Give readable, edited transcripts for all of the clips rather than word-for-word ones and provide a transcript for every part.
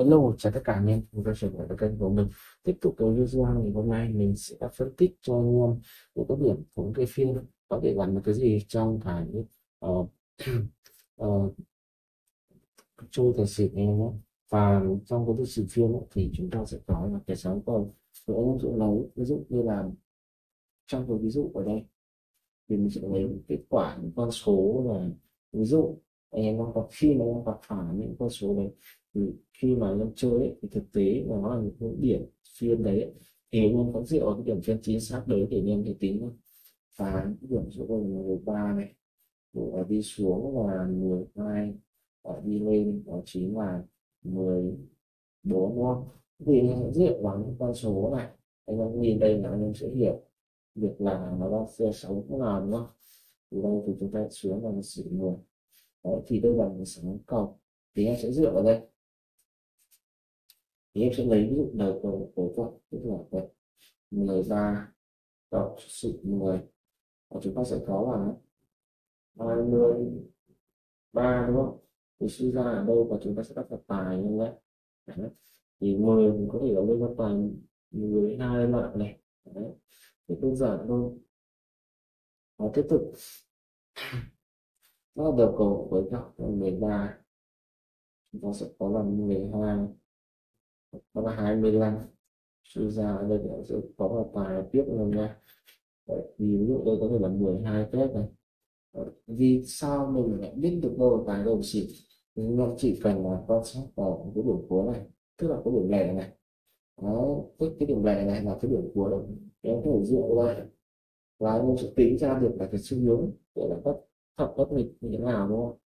Hello, chào tất cả anh em quay trở lại với kênh của mình. Tiếp tục cái video này, hôm nay mình sẽ phân tích cho anh em những cái điểm thống kê phiên có thể làm được cái gì trong cái uh, chơi tài xỉu này nhé. Và trong cái việc xỉu phiên ấy, thì chúng ta sẽ có là cái sáng cầu của anh em sẽ lấy ví dụ như là trong cái ví dụ ở đây thì mình sẽ lấy kết quả những con số là ví dụ anh em đang gặp khi mà em gặp phải những con số đấy thì khi mà em chơi ấy, thì thực tế là nó là những cái điểm phiên đấy thì anh em có dựa vào cái điểm phiên chính xác đấy để anh em thể tính thôi. Và cái điểm số đây là 13 này, và đi xuống là 12, và đi lên đó chính là 14 đúng không? Thì anh em dựa vào những con số này anh em nhìn đây là anh em sẽ hiểu việc là nó đang xe sống thế nào đúng không? Từ đây thì chúng ta xuống là sử dụng đấy, thì đây là một sáng cầu thì em sẽ dựa vào đây thì em sẽ lấy ví dụ đầu cầu của con tức là vậy 13 cộng sự 10 và chúng ta sẽ có là 23 đúng không? Thì suy ra ở đâu và chúng ta sẽ đặt vào tài như vậy đấy. Thì 10 mình có thể là lên vào tài 12 lại này đấy. Thì đơn giản thôi. Và tiếp tục nó đầu cầu với các 13 chúng ta sẽ có là 12 đó là 25 suy ra ở đây sẽ có là tài tiếp luôn nha. Đấy, thì ví dụ đây có thể là 12 phép này. Đấy, vì sao mình lại biết được đâu là tài đâu xỉu thì mình chỉ cần là quan sát vào cái điểm cuối này tức là cái điểm lẻ này đó, cái điểm lẻ này là cái điểm cuối này em có thể dựa lại và em sẽ tính ra được là cái xu hướng để là bất thập bất nghịch như thế nào đúng không?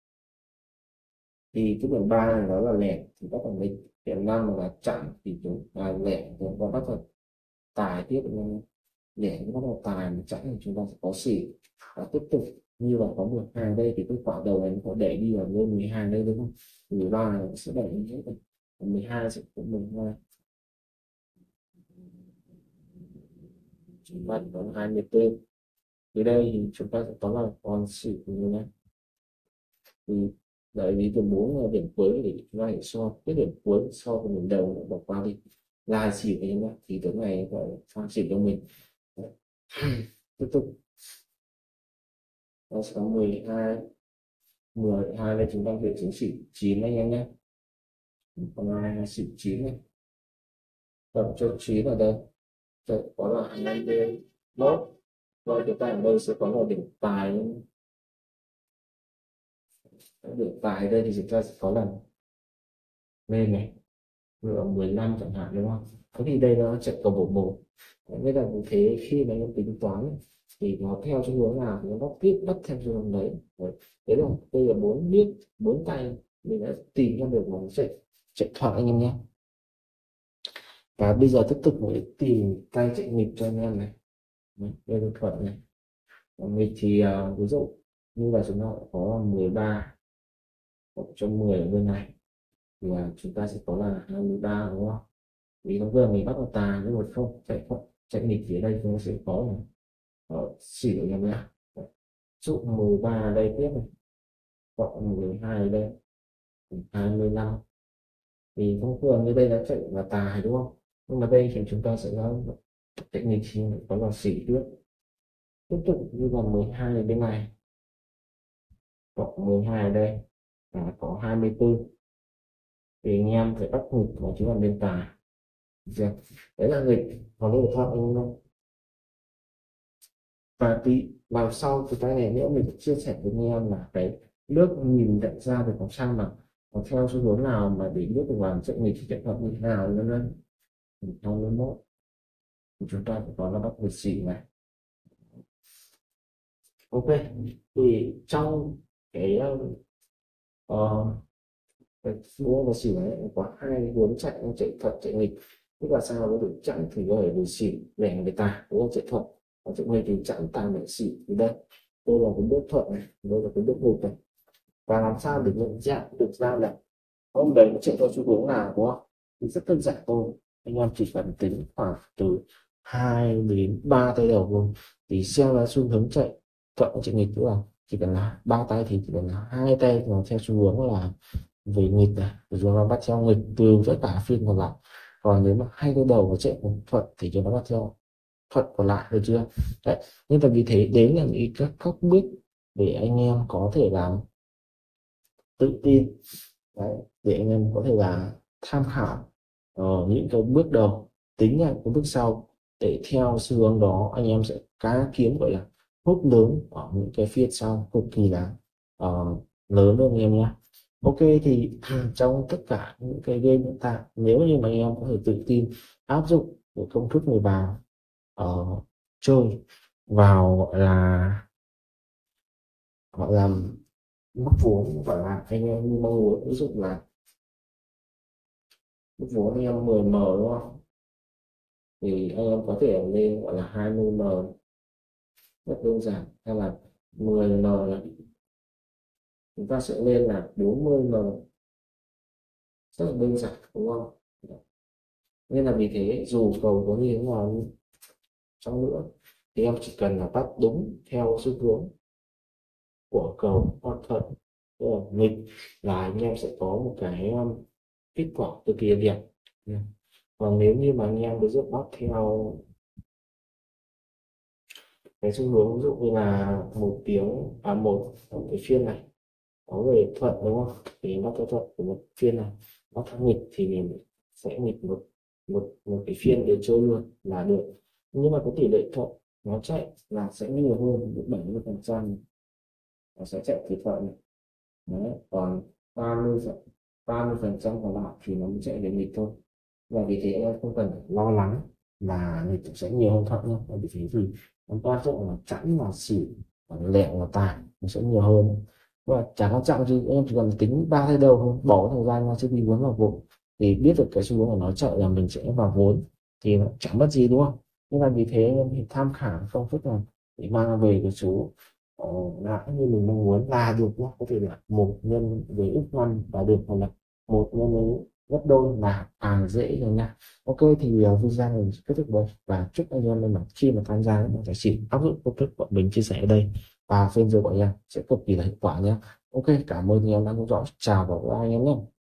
Thì cái điểm 3 này nó là lẻ thì bắt đầu nghịch, điểm 5 là chặn thì chúng là lẻ thì nó bắt đầu tài tiếp để nó bắt đầu tài một chẵn thì chúng ta sẽ có xỉu và tiếp tục như là có 12 đây thì cái quả đầu này nó có để đi vào lên 12 đây đúng không? 13 này sẽ để như thế này, 12 sẽ có 12 chúng ta có 24 thì đây thì chúng ta sẽ có là con xỉu như thế. Thì đấy vì điểm 4 là điểm cuối để chúng ta phải so cái điểm cuối so với điểm đầu bỏ qua đi là xỉu thì cái này gọi là pha xỉu cho mình. Tiếp tục nó sẽ có 12 đây chúng ta về chính xỉu 9 anh em nhé, còn xỉu 9 này cộng cho 9 ở đây sẽ có là 21 và chúng ta ở đây sẽ có là điểm tài đây thì chúng ta sẽ có là lên này là 15 chẳng hạn đúng không? Thế thì đây nó chạy cầu bộ nên là thế khi mà em tính toán thì nó theo xu hướng nào thì nó bắt theo xu hướng đấy. Thế là đây là 4 tay mình đã tìm ra được một chạy thoại anh em nhé. Và bây giờ tiếp tục mới tìm tay chạy nghịch cho anh em này. Đây là thuận này. Nghịch thì ví dụ như là chúng ta có 13 cộng cho 10 ở bên này thì chúng ta sẽ có là 23 đúng không? Vì nó vừa mình bắt vào tài với một không chạy nghịch thì ở đây chúng ta sẽ có là xỉu em nhé. Dụ 13 ở đây tiếp này cộng 12 ở đây 25 thì thông thường như đây nó chạy là tài đúng không? Nhưng mà đây thì chúng ta sẽ có chạy nghịch thì có là xỉu trước. Tiếp tục như là 12 ở bên này cộng 12 ở đây là có 24 thì anh em phải bắt nghịch và chính là bên tài. Đấy là nghịch và lựa chọn anh em. Và tí vào sau từ cái này nữa mình sẽ chia sẻ với anh em là cái nước nhìn nhận ra được làm sao mà nó theo xu hướng nào mà để biết được làm chạy nghịch chạy thuận như thế nào nữa. Trong cái mốt chúng ta phải có là bắt nghịch xỉu này. Ok thì trong cái mua và xỉu này có hai hướng chạy thuận chạy nghịch, tức là sao nó được chẵn thì có thể được xỉu lẻ người ta đúng không? Chạy thuận và chạy nghịch thì chẵn tài lẻ xỉu thì đây là cái bước thuận này, đây là cái bước nghịch này. Và làm sao để nhận dạng được ra là ông đấy nó chạy theo xu hướng nào đúng không? Thì rất đơn giản thôi, anh em chỉ cần tính khoảng từ 2 đến 3 tay đầu thôi thì xem là xu hướng chạy thuận chạy nghịch nữa, chỉ cần là 3 tay thì chỉ cần là 2 tay nó theo xu hướng là về nghịch này thì chúng nó bắt theo nghịch từ tất cả phiên còn lại. Còn nếu mà hai cái đầu nó chạy cùng thuận thì chúng nó bắt theo thuận còn lại, được chưa? Đấy, nên là vì thế đấy là những các bước để anh em có thể làm tự tin. Đấy, để anh em có thể là tham khảo những cái bước đầu, tính là cái bước sau, để theo xu hướng đó anh em sẽ cá kiếm gọi là hút lớn ở những cái phiên sau cực kỳ là lớn luôn anh em nhé. Ok, thì trong tất cả những cái game hiện tại, nếu như mà anh em có thể tự tin áp dụng cái công thức này vào chơi, vào gọi là mức vốn, gọi là anh em như mong muốn, ví dụ là mức vốn anh em 10M đúng không, thì anh em có thể lên gọi là 20M, rất đơn giản, hay là 10M là chúng ta sẽ lên là 40M, rất là đơn giản đúng không? Nên là vì thế dù cầu có như thế nào chăng nữa thì em chỉ cần là bắt đúng theo xu hướng của cầu hoặc thuận nghịch là anh em sẽ có một cái kết quả cực kỳ đẹp. Còn nếu như mà anh em ví dụ bắt theo cái xu hướng ví dụ như là một cái phiên này có về thuận đúng không, thì bắt theo thuận của một phiên này, bắt theo nghịch thì mình sẽ nghịch một cái phiên để chơi luôn là được. Nhưng mà cái tỷ lệ thuận nó chạy là sẽ nhiều hơn, 70% nó sẽ chạy từ thuận này. Đấy, còn 30% còn lại thì nó mới chạy về nghịch thôi. Và vì thế em không cần lo lắng là nghịch sẽ nhiều hơn thuận nhé. Và vì thế thì nó quan trọng là chẵn là xỉu, và lẹo là tài nó sẽ nhiều hơn. Và chẳng quan trọng gì, em chỉ cần tính ba thay đầu thôi, bỏ cái thời gian ra trước khi vốn vào vốn thì biết được cái xu hướng của nó chạy là mình sẽ vào vốn, thì nó chẳng mất gì đúng không? Nhưng mà vì thế em thì tham khảo công thức này để mang về cái số lãi như mình mong muốn là được nhé. Có thể là một nhân với x5 là được, hoặc là một nhân với gấp đôi là càng dễ rồi nha. Ok, thì video này kết thúc đây, và chúc anh em mình khi mà tham gia những tài xỉu áp dụng công thức bọn mình chia sẻ ở đây và phiên dưới của em sẽ cực kỳ là hiệu quả nhé. Ok, cảm ơn anh em đã theo dõi, chào và bye anh em nhé.